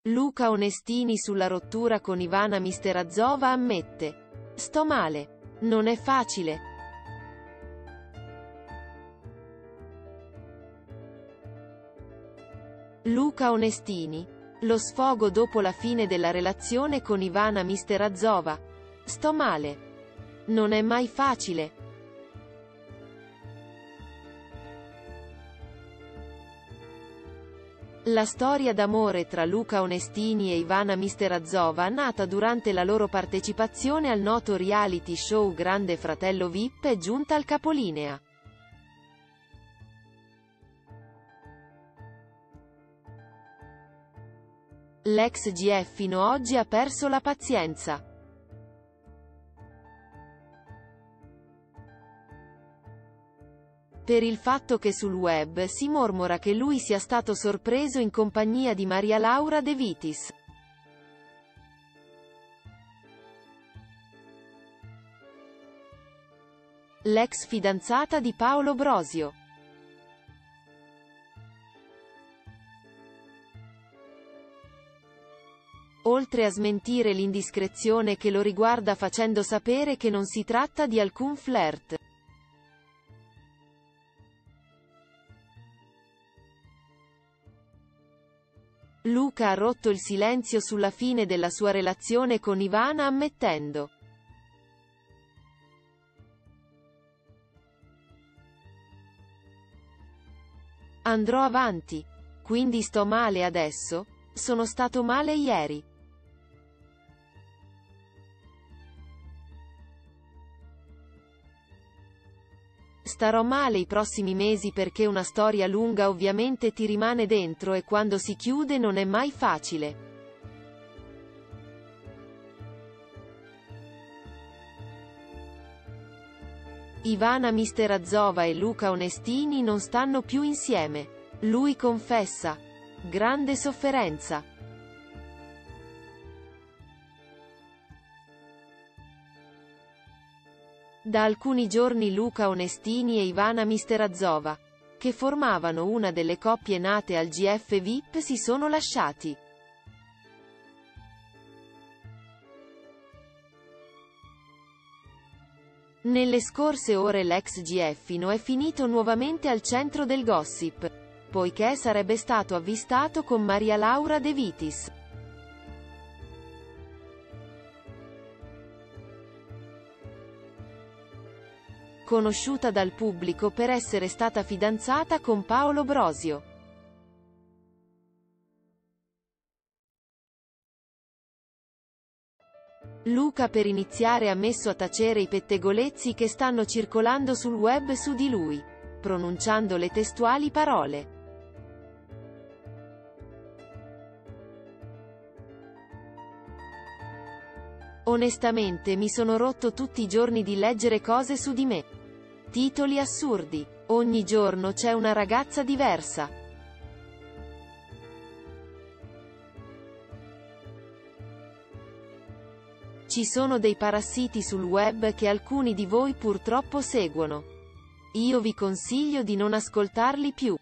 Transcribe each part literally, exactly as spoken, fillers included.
Luca Onestini sulla rottura con Ivana Misterazova ammette: "Sto male. Non è facile". Luca Onestini. Lo sfogo dopo la fine della relazione con Ivana Misterazova. "Sto male. Non è mai facile". La storia d'amore tra Luca Onestini e Ivana Misterazova, nata durante la loro partecipazione al noto reality show Grande Fratello V I P, è giunta al capolinea. L'ex G F fino oggi ha perso la pazienza. Per il fatto che sul web si mormora che lui sia stato sorpreso in compagnia di Maria Laura De Vitis. L'ex fidanzata di Paolo Brosio. Oltre a smentire l'indiscrezione che lo riguarda facendo sapere che non si tratta di alcun flirt. Luca ha rotto il silenzio sulla fine della sua relazione con Ivana ammettendo: "Andrò avanti. Quindi sto male adesso? Sono stato male ieri. Starò male i prossimi mesi perché una storia lunga ovviamente ti rimane dentro e quando si chiude non è mai facile". Ivana Misterazova e Luca Onestini non stanno più insieme. Lui confessa: "Grande sofferenza". Da alcuni giorni Luca Onestini e Ivana Misterazova, che formavano una delle coppie nate al G F V I P, si sono lasciati. Nelle scorse ore l'ex Geffino è finito nuovamente al centro del gossip, poiché sarebbe stato avvistato con Maria Laura De Vitis. Conosciuta dal pubblico per essere stata fidanzata con Paolo Brosio. Luca per iniziare ha messo a tacere i pettegolezzi che stanno circolando sul web su di lui, pronunciando le testuali parole: "Onestamente mi sono rotto tutti i giorni di leggere cose su di me. Titoli assurdi. Ogni giorno c'è una ragazza diversa. Ci sono dei parassiti sul web che alcuni di voi purtroppo seguono. Io vi consiglio di non ascoltarli più.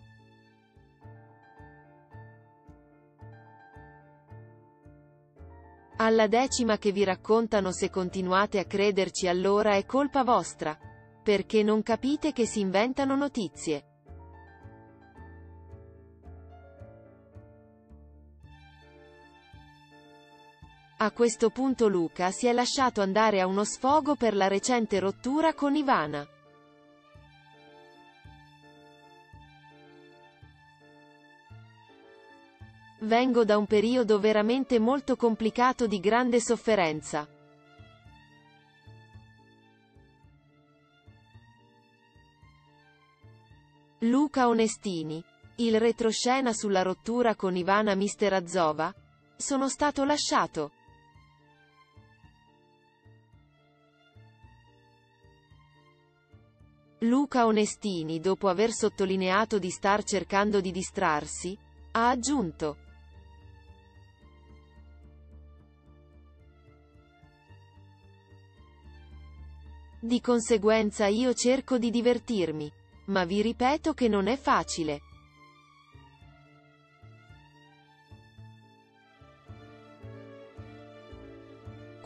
Alla decima che vi raccontano se continuate a crederci allora è colpa vostra. Perché non capite che si inventano notizie. A questo punto Luca si è lasciato andare a uno sfogo per la recente rottura con Ivana. Vengo da un periodo veramente molto complicato di grande sofferenza. Luca Onestini. Il retroscena sulla rottura con Ivana Misterazova? Sono stato lasciato. Luca Onestini, dopo aver sottolineato di star cercando di distrarsi, ha aggiunto: "Di conseguenza io cerco di divertirmi. Ma vi ripeto che non è facile.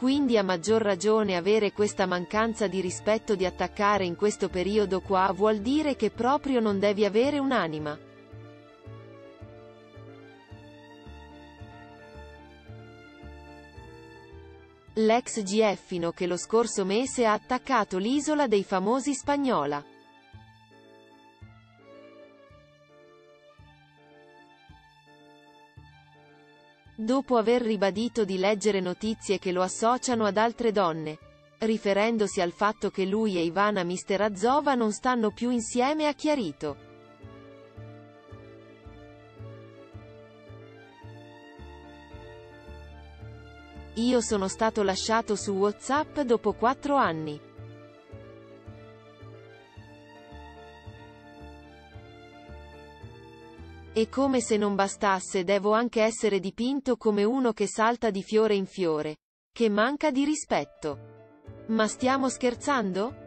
Quindi a maggior ragione avere questa mancanza di rispetto di attaccare in questo periodo qua vuol dire che proprio non devi avere un'anima. L'ex Gieffino che lo scorso mese ha attaccato l'isola dei famosi Spagnola. Dopo aver ribadito di leggere notizie che lo associano ad altre donne, riferendosi al fatto che lui e Ivana Misterazzova non stanno più insieme, ha chiarito: "Io sono stato lasciato su WhatsApp dopo quattro anni. E come se non bastasse devo anche essere dipinto come uno che salta di fiore in fiore, che manca di rispetto. Ma stiamo scherzando?"